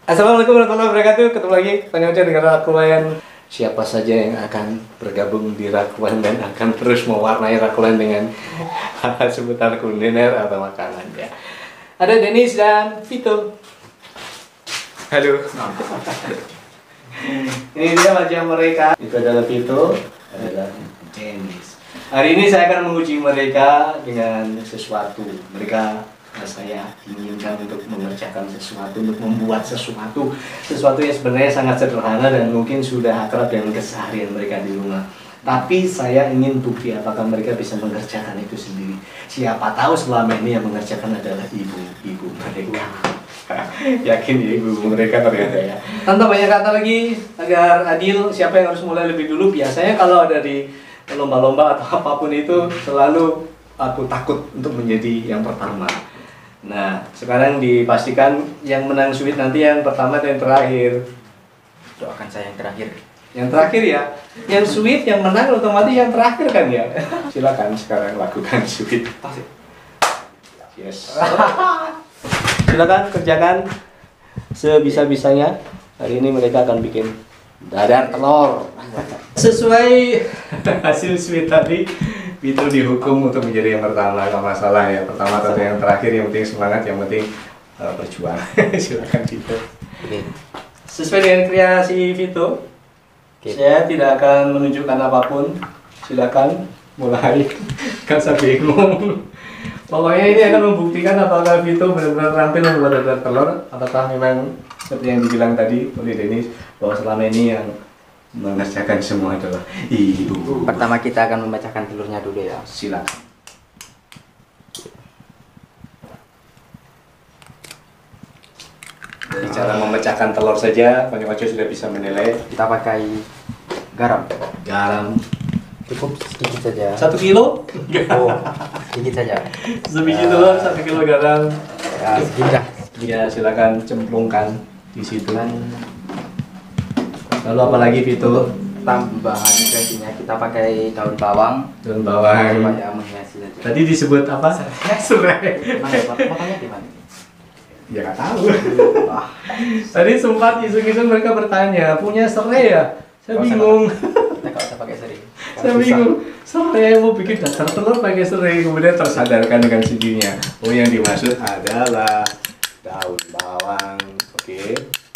Assalamualaikum warahmatullahi wabarakatuh. Ketemu lagi Tanya Ocha dengan Rakulan. Siapa saja yang akan bergabung di Rakulan dan akan terus mewarnai Rakulan dengan hal seputar kuliner atau makanan ya. Ada Denis dan Vito. Halo. Ini dia wajah mereka. Itu adalah Vito, adalah Denis. Hari ini saya akan menguji mereka dengan sesuatu. Saya inginkan untuk mengerjakan sesuatu, untuk membuat sesuatu yang sebenarnya sangat sederhana dan mungkin sudah akrab dengan keseharian mereka di rumah. Tapi saya ingin bukti apakah mereka bisa mengerjakan itu sendiri. Siapa tahu selama ini yang mengerjakan adalah ibu-ibu mereka. Yakin ya ibu mereka ternyata ya. Tanpa banyak kata lagi, agar adil, siapa yang harus mulai lebih dulu? Biasanya kalau ada di lomba-lomba atau apapun itu selalu aku takut untuk menjadi yang pertama. Nah, sekarang dipastikan yang menang sweet nanti yang pertama dan yang terakhir. Doakan saya yang terakhir. Yang terakhir ya. Yang sweet yang menang otomatis yang terakhir kan ya. Silakan sekarang lakukan sweet. Yes. Silakan kerjakan sebisa-bisanya. Hari ini mereka akan bikin dadar telur. Sesuai hasil sweet tadi, itu dihukum untuk menjadi yang pertama, nggak masalah ya. Pertama atau yang terakhir, yang penting semangat, yang penting berjuang. Silakan Vito. Sesuai dengan kreasi Vito, saya tidak akan menunjukkan apapun. Silakan mulai. Kan saya bingung. Pokoknya ini akan membuktikan apakah Vito benar-benar terampil membuat dadar telur, apakah memang seperti yang dibilang tadi oleh Denis bahwa selama ini yang mengerjakan semua adalah ibu. Pertama kita akan memecahkan telurnya dulu ya. Silakan. Dari cara memecahkan telur saja, Konyo-konyo sudah bisa menilai. Kita pakai garam. Garam Cukup sedikit saja. 1 kilo. Oh, sedikit saja. Sebiji telur 1 kilo garam. Ya, sedikit. Ya, silakan cemplungkan di situ. Dan Lalu apa lagi Vito? tambahan kreasinya kita pakai daun bawang. Daun bawang. Supaya menghiasi saja. Tadi disebut apa? Serai. Potongnya di mana? Ya nggak tahu. Tadi sempat iseng-iseng mereka bertanya, punya serai ya? Saya bingung. Kita nggak usah pakai seri. Saya bingung. Saya mau bikin dasar telur pakai serai, kemudian tersadarkan dengan sendirinya. Oh, yang dimaksud adalah daun bawang. Oke.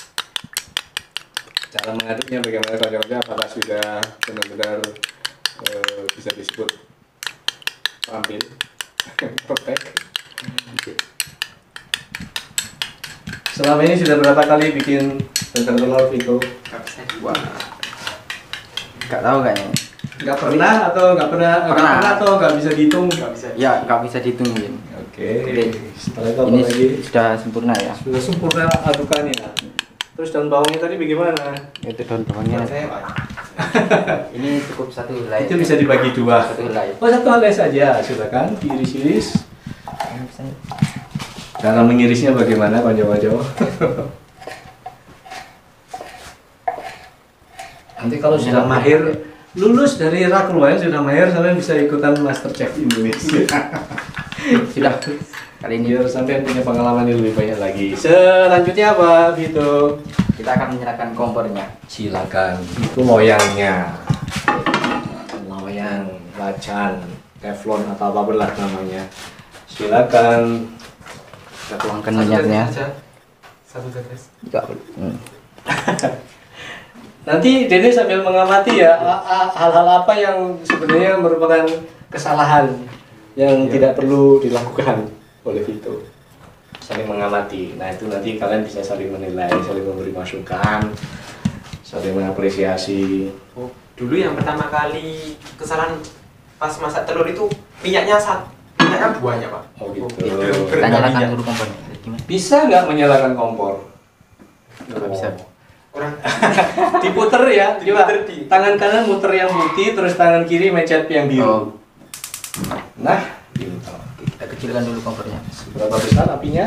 Cara mengaduknya bagaimana Konyo-konyo? Apakah sudah benar-benar bisa disebut terampil? Perfect. Selama ini sudah berapa kali bikin dadar telur Vito? Wah. Nggak tahu kayaknya. Nggak pernah atau nggak pernah atau nggak bisa dihitung? Nggak bisa. Ya, nggak bisa dihitung mungkin. Oke. Setelah itu apa Ini lagi? sudah sempurna ya. Sudah sempurna adukannya. Terus daun bawangnya tadi bagaimana? Itu daun bawangnya. Ini cukup satu helai. Itu bisa dibagi dua. Satu helai. Oh, satu helai saja, silakan diiris-iris. Cara mengirisnya bagaimana, Konyo-konyo? Nanti kalau sudah mahir, lulus dari Rakulan sudah mahir, sampai bisa ikutan MasterChef Indonesia. Sudah. Kali ini Biar sampai punya pengalaman yang lebih banyak lagi. Selanjutnya apa, Vito? kita akan menyalakan kompornya. Silakan. Itu loyangnya. Loyang, lacan, teflon atau apa belah namanya. Silakan. Kita tuangkan minyaknya. Satu tetes. Juga. Nanti Dede sambil mengamati ya hal-hal apa yang sebenarnya merupakan kesalahan yang tidak perlu dilakukan oleh Vito. Saling mengamati. Nah, itu nanti kalian bisa saling menilai, saling memberi masukan, saling mengapresiasi. Oh, dulu yang pertama kali kesalahan pas masak telur itu minyaknya buahnya Pak. Oh gitu. Kita nyalakan dulu kompornya. Gimana? Bisa nggak menyalakan kompor? Nggak bisa. Kurang Diputer ya, coba. Diputer Tangan kanan muter yang putih, terus tangan kiri mencet yang biru. Oh, Nah, gitu. kita kecilkan dulu kompornya. Seberapa besar apinya?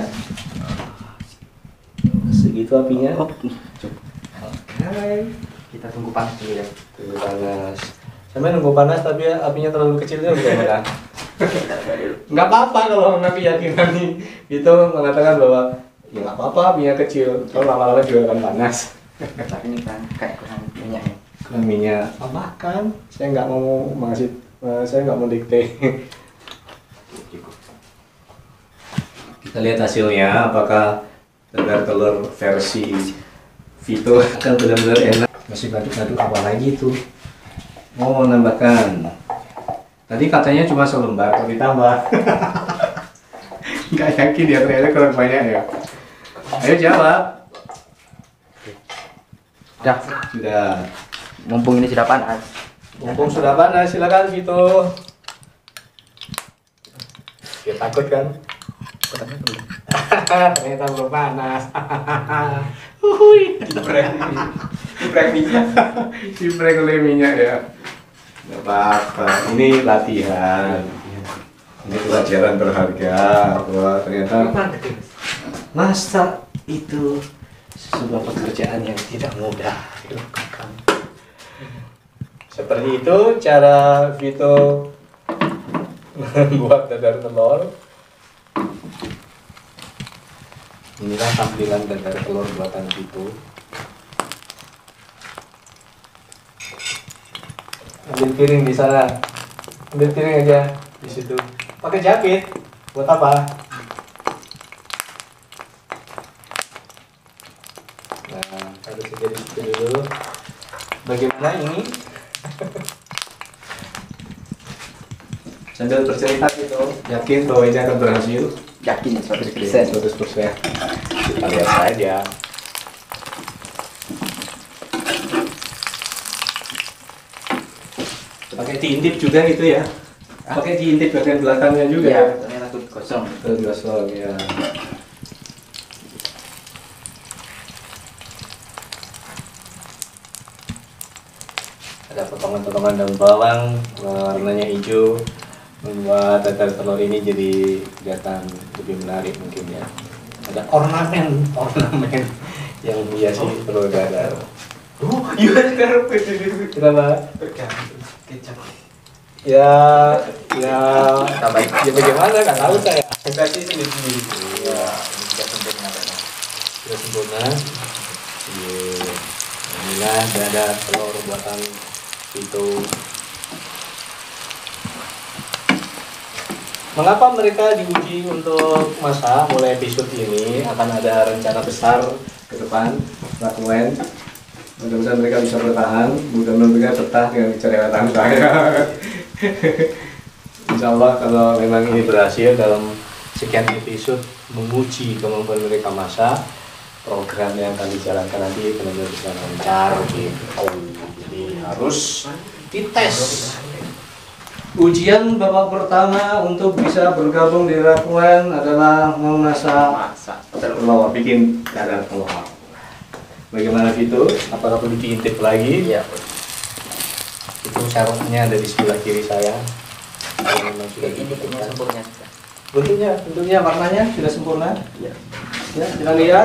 Segitu apinya. Oh, Oke. kita tunggu panas dulu ya. Tunggu panas. Sampai nunggu panas tapi apinya terlalu kecil itu bagaimana? Kita coba dulu. Nggak apa-apa kalau nanti yakin nanti itu mengatakan bahwa Ya nggak apa-apa, minyak kecil. Kalau lama-lama juga akan panas. Tapi ini kan kayak kurang minyaknya. Kurang minyak. Apa kan? Saya nggak mau ngasih, saya nggak mau dikte. Kita lihat hasilnya, apakah dadar telur versi Vito akan benar-benar enak. Masih ngaduk-ngaduk apa lagi tuh? Oh, nambahkan. Tadi katanya cuma selembar, kok ditambah. Nggak yakin ya, ternyata kurang banyak ya. Ayo jawab. Dah, Sudah. mumpung ini sudah panas. Mumpung sudah panas, silakan Vito. Ya takut kan? Ternyata belum panas. Uhuy. Diprek minyak. Diprek oleh minyak ya. Nggak apa-apa. Ini latihan. Ini pelajaran berharga. Wah, ternyata masak itu sebuah pekerjaan yang tidak mudah dilakukan. Seperti itu cara Vito membuat dadar telur. Inilah tampilan dadar telur buatan Vito. Ambil piring di sana. Ambil piring aja di situ. Pakai jakit. Buat apa? Nah, harus saja di situ dulu. Bagaimana ini? Sambil bercerita gitu, yakin bahwa ini akan berhasil? Yakin 100%. 100%. Kita lihat saja. Pakai diintip juga gitu ya? Pakai diintip bagian belakangnya juga Iya, ya? ternyata takut kosong. Tergosong ya. Ada potongan-potongan daun bawang warnanya hijau, membuat dadar telur ini jadi kelihatan lebih menarik mungkin ya. Ada ornamen yang menghiasi telur dadar. Oh, iya sekarang Kenapa? kecap. Ya, ya, Tambahin. ya bagaimana? Nggak tahu saya. Versi sendiri. Iya, ini sudah sempurna kayaknya. Sudah sempurna. Iya. Inilah dadar telur buatan Vito. Mengapa mereka diuji untuk masak? Mulai episode ini akan ada rencana besar ke depan, lakukan. Mudah-mudahan mereka bisa bertahan. Mudah-mudahan mereka betah dengan kecerewatan saya. Insya Allah kalau memang ini berhasil dalam sekian episode menguji kemampuan mereka masak, program yang akan dijalankan nanti benar-benar bisa lancar gitu. Jadi harus dites. Ujian babak pertama untuk bisa bergabung di Rakuen adalah memasak telur, bikin dadar telur. Bagaimana Vito? Apakah perlu diintip lagi? Iya. Itu syaratnya ada di sebelah kiri saya. Kalau memang sudah Ini kayaknya sempurna. bentuknya, warnanya sudah sempurna. Iya. Ya, kita lihat.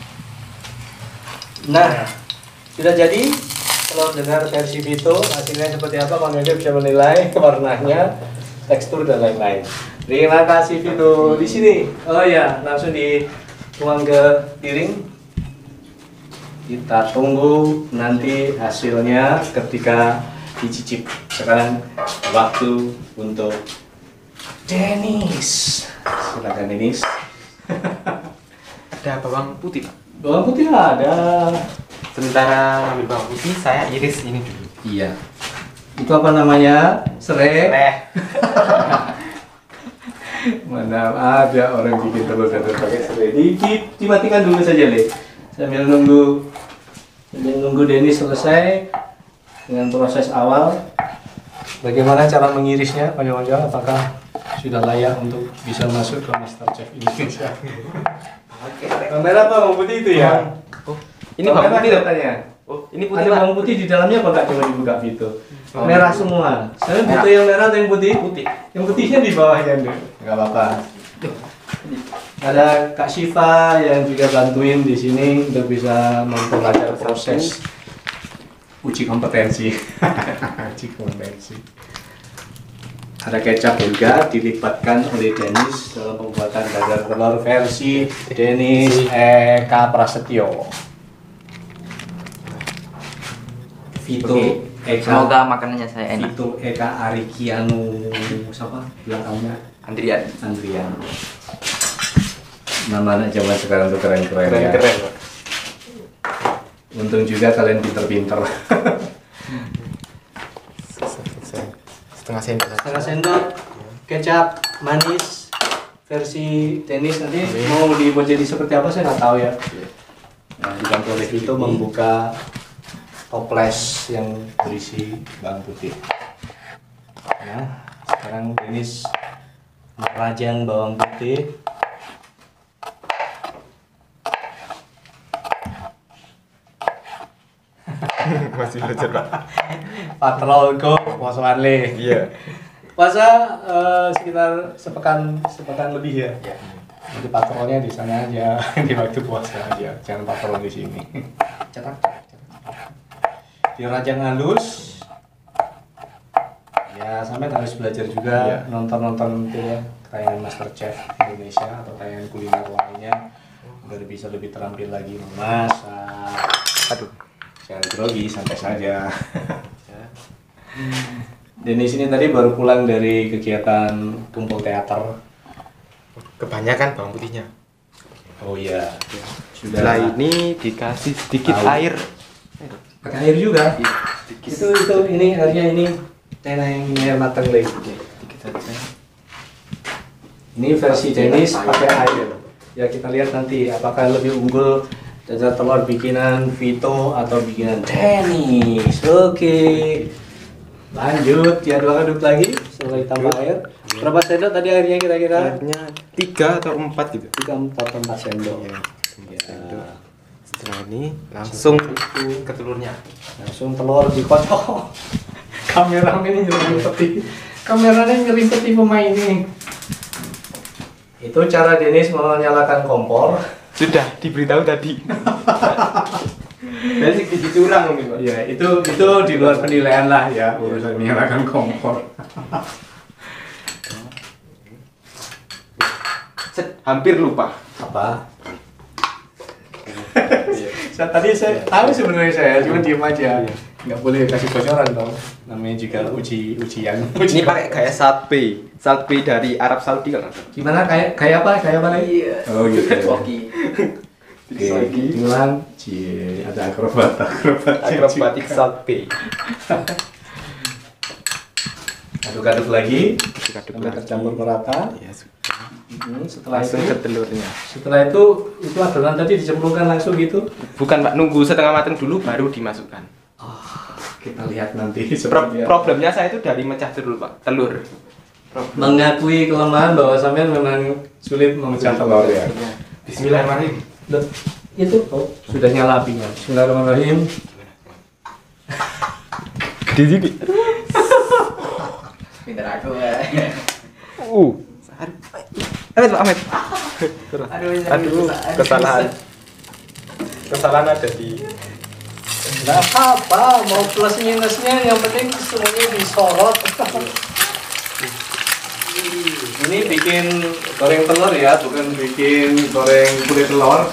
Nah, sudah jadi telur dadar versi Vito. Hasilnya seperti apa? Konsumen bisa menilai warnanya, tekstur dan lain-lain. Terima kasih Vito. Di sini. Oh ya, langsung dituang ke piring. Kita tunggu nanti hasilnya ketika dicicip. Sekarang waktu untuk Dennis. Silakan Dennis. Ada bawang putih, Pak. Bawang putih ada. Sementara ambil bawang putih, saya iris ini dulu. Iya. Itu apa namanya? Serai. Mana ada orang bikin telur dadar pakai serai. Dimatikan dulu saja, Le. Sambil nunggu Dennis selesai dengan proses awal. Bagaimana cara mengirisnya, Pak Yonjo? Apakah sudah layak untuk bisa masuk ke MasterChef Indonesia? Oke. Merah apa bawang putih itu ya? Oh, ini bawang putih, Pak. katanya. Oh, ini putih, Ada Pak. bawang putih di dalamnya apa enggak? Coba dibuka Vito. Oh. Merah semua. Saya butuh yang merah atau yang putih? Putih. Yang putihnya di bawahnya, Nduk. Enggak apa-apa. Ada Kak Syifa yang juga bantuin di sini untuk bisa memperlancar proses uji kompetensi. Uji kompetensi. Ada kecap juga dilibatkan oleh Dennis dalam pembuatan dadar telur versi Dennis Eka Prasetyo. Vito Eka. Semoga makanannya saya enak. Vito Eka Arikianu siapa belakangnya? Andrian. Nama anak zaman sekarang tuh keren-keren ya. Keren. Untung juga kalian pinter-pinter. Setengah sendok kecap manis versi Dennis. Nanti mau dibuat jadi seperti apa saya nggak tahu ya. Nah, dibantu oleh itu membuka toples yang berisi bawang putih. Nah, sekarang Dennis merajang bawang putih. Masih belajar, Pak. Patrol go puasa wale. Iya. Puasa sekitar sepekan lebih ya. Iya. Jadi patrolnya di sana aja di waktu puasa aja. Jangan patrol di sini. Cetak. Dirajang halus. Ya, sampai harus belajar juga nonton itu ya, tayangan MasterChef Indonesia atau tayangan kuliner lainnya biar bisa lebih terampil lagi memasak. Aduh. Jangan grogi, santai saja. Dennis ini tadi baru pulang dari kegiatan kumpul teater. Kebanyakan bawang putihnya. Oh iya. Setelah ini dikasih sedikit Tahu. air. Pakai air juga. Iya, Itu ini airnya ini enak yang ini air matang lagi. Sedikit saja. Ini versi Dennis pakai air. Ya kita lihat nanti apakah lebih unggul dadar telur bikinan Vito atau bikinan Dennis. Oke. Lanjut, diaduk-aduk lagi setelah ditambah air. Berapa sendok tadi airnya kira-kira? Airnya 3 atau 4 gitu. 3, 4 sendok. Iya, Ya. sendok. Setelah ini langsung ke telurnya. Langsung telur dikocok. Kameramen ini nyerimpeti. Kameranya nyerimpeti pemain ini. Itu cara Dennis menyalakan kompor. Sudah diberitahu tadi. Basic dicurang mungkin, Pak. Ya, itu di luar penilaian lah ya urusan menyalakan kompor. Hampir lupa. Apa? Saya tahu sebenarnya saya, cuma diem aja. Nggak boleh kasih bocoran dong. Namanya juga ujian. Ini pakai gaya Salpe dari Arab Saudi kan? Gimana kayak apa? Kayak apa lagi? Oh gitu. Koki. Oke, bilang, ada Akrobatik Salpe. Aduk-aduk lagi, Aduk-aduk sampai lagi. tercampur merata. Ya sudah. Setelah Langsung itu, ke telurnya. itu adonan tadi dicemplungkan langsung gitu. Bukan, Pak, nunggu setengah matang dulu baru dimasukkan. Kita lihat nanti. Problemnya saya itu dari mecah telur, Pak. Telur. Mengakui kelemahan bahwa sampean memang sulit memecah telur ya. Bismillahirrahmanirrahim. Loh, itu sudah nyala apinya. Bismillahirrahmanirrahim. Di sini. Pinter aku ya. Ahmed, Pak Ahmed. Aduh, Kesalahan ada di. Nah apa, mau plus minusnya yang penting semuanya disorot. Ini bikin goreng telur ya, bukan bikin goreng kulit telur.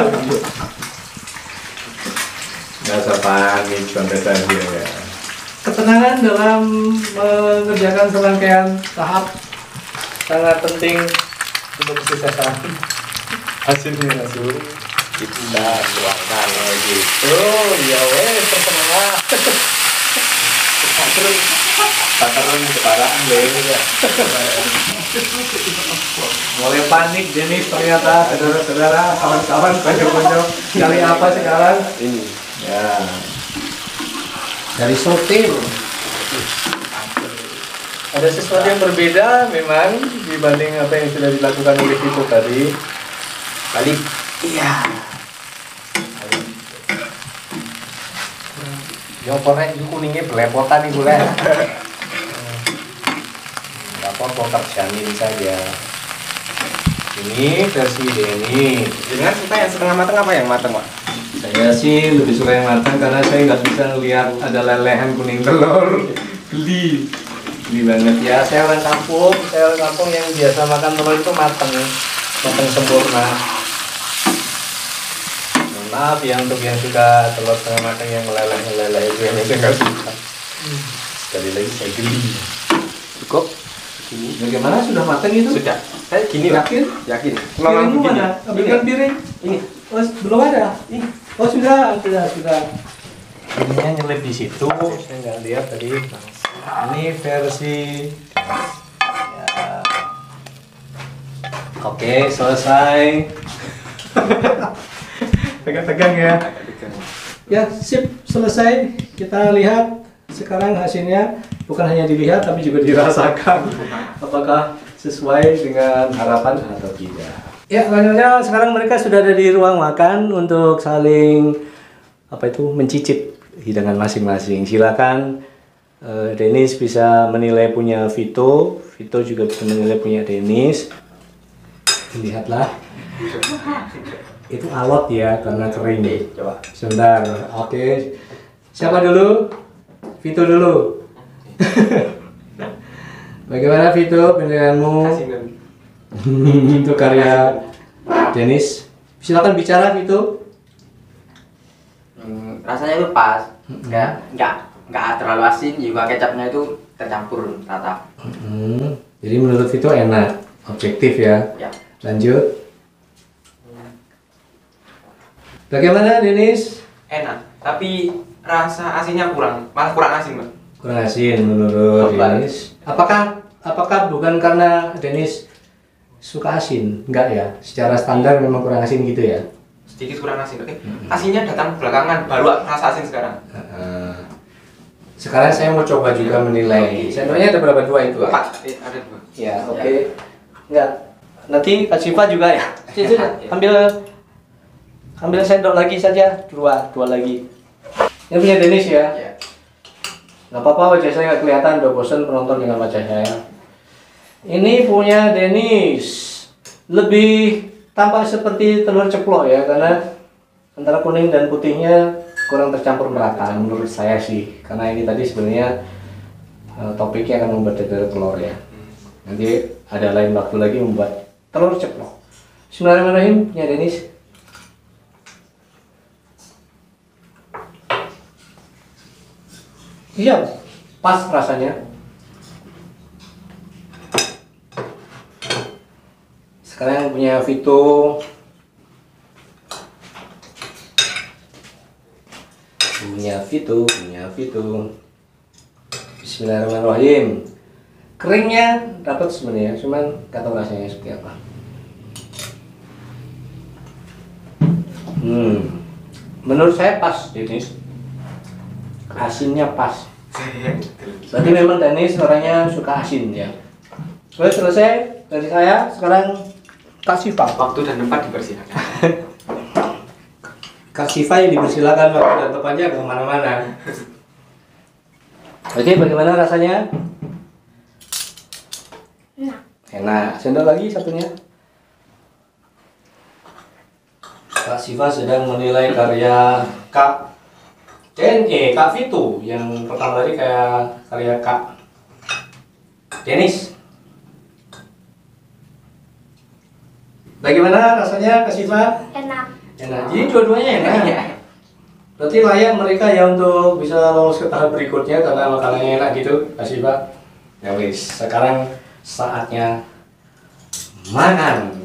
Dasar panik contesan dia ya. Ketenangan dalam mengerjakan serangkaian tahap sangat penting untuk kesuksesan. Hasilnya langsung kita tuangkan gitu. Ya wes, terserah. Pacaran keparaan deh ya. Mulai panik Dennis ternyata, saudara-saudara, kawan-kawan, konco-konco. Cari apa sekarang? Ini. Ya. Dari sotil. Ada sesuatu yang berbeda memang dibanding apa yang sudah dilakukan oleh Vito tadi. Balik. Iya. Yo korek itu kuningnya belepotan ibu le. Enggak apa-apa terjamin saja. Ini versi Denny. Dengan suka yang setengah matang apa yang matang, Pak? Saya sih lebih suka yang matang karena saya nggak bisa ngelihat ada lelehan kuning telur. Geli. Gini banget ya, saya orang kampung yang biasa makan telur itu mateng sempurna. Mohon maaf ya untuk yang suka telur setengah matang yang meleleh itu yang saya nggak suka. Sekali lagi saya geli. Cukup. Ini bagaimana sudah matang itu? Sudah. Saya gini lah. Yakin? Memang Piringmu begini. mana? Ambilkan piring. Ini. Oh, belum ada. Ini. Oh sudah. Ininya nyelip di situ. Saya nggak lihat tadi. Ini versi. Ya. Oke, selesai. Tegang-tegang ya. Ya, sip, selesai. Kita lihat sekarang hasilnya. Bukan hanya dilihat tapi juga dirasakan. Apakah sesuai dengan harapan atau tidak. Ya, selanjutnya sekarang mereka sudah ada di ruang makan untuk saling mencicip hidangan masing-masing. Silakan Denis bisa menilai punya Vito juga bisa menilai punya Denis. Lihatlah. Itu alot ya karena kering. Coba. Sebentar. Oke. Siapa dulu? Vito dulu. Bagaimana Vito penilaianmu untuk karya Denis? Silakan bicara Vito. Rasanya itu pas, nggak terlalu asin, juga kecapnya itu tercampur rata. Jadi menurut Vito enak, objektif ya. Ya. Lanjut. Bagaimana Denis? Enak, tapi rasa asinnya malah kurang asin, Mas. Kurang asin menurut Denis. Apakah bukan karena Denis suka asin? Enggak ya. Secara standar memang kurang asin gitu ya. Sedikit kurang asin. Oke. Asinnya datang belakangan, baru rasa asin sekarang. Sekarang saya mau coba juga menilai. Sendoknya ada berapa? Dua itu? Ada 2. Ya, oke. Enggak. Nanti Kak Siva juga ya. Ambil sendok lagi saja. Dua lagi. Ini punya Denis ya. Ya. Nggak apa-apa, wajah saya nggak kelihatan, udah bosan penonton dengan wajah saya. Ini punya Denis. Lebih tampak seperti telur ceplok ya, karena antara kuning dan putihnya kurang tercampur merata menurut saya sih. Karena ini tadi sebenarnya topiknya akan membuat dadar telur ya. Nanti ada lain waktu lagi membuat telur ceplok. Bismillahirrahmanirrahim, punya Denis. Iya, pas rasanya. Sekarang yang punya Vito. Punya Vito. Bismillahirrahmanirrahim. Keringnya dapat sebenarnya, cuman nggak tahu rasanya seperti apa. Menurut saya pas, Denis. Asinnya pas. Berarti memang Denis orangnya suka asin ya. Oke, selesai dari saya. Sekarang Kak Siva. Waktu dan tempat dipersilakan. Kak Siva yang dipersilakan, waktu dan tempatnya ke mana-mana. Oke, bagaimana rasanya? Enak. Sendok lagi satunya. Kak Siva sedang menilai karya Kak Vito yang pertama tadi kayak karya Kak Denis. Bagaimana rasanya Kak Siva? Enak. Jadi dua-duanya enak. Berarti layak mereka ya untuk bisa lolos ke tahap berikutnya karena makanannya enak gitu, Kak Siva. Ya wis, sekarang saatnya makan.